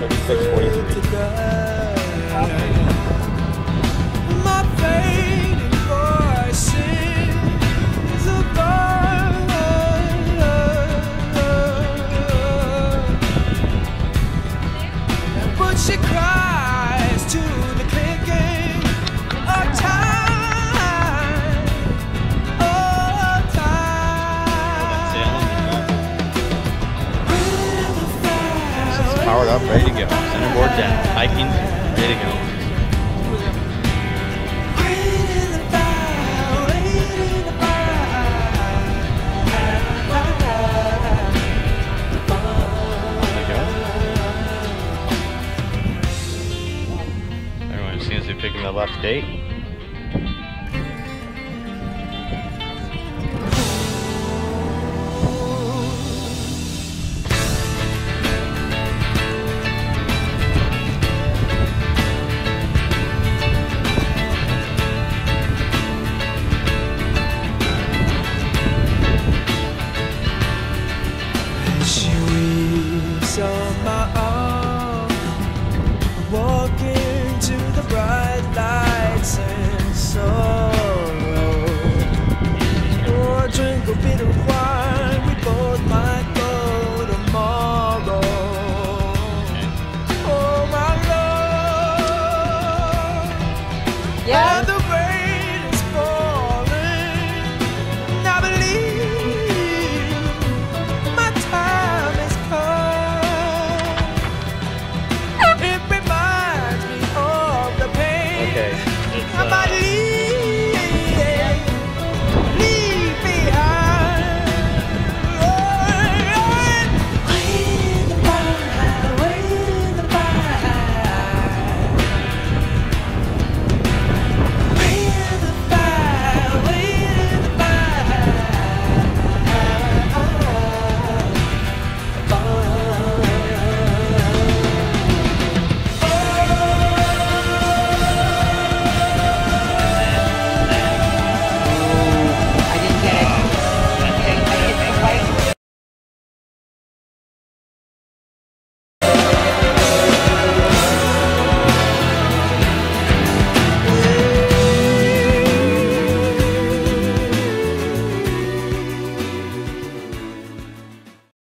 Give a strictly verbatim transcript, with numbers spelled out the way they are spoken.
thirty-six forty-three. My fading voice is above, but she cries to the clicking of time, of time. This is powered up, ready to go. Centerboard down, hiking, ready to go. Everyone seems to be picking the left date. She weeps on my arm, walking to the bright lights and sorrow. Oh, I drink a bit of wine, we both might go tomorrow. Oh, my love. Yeah.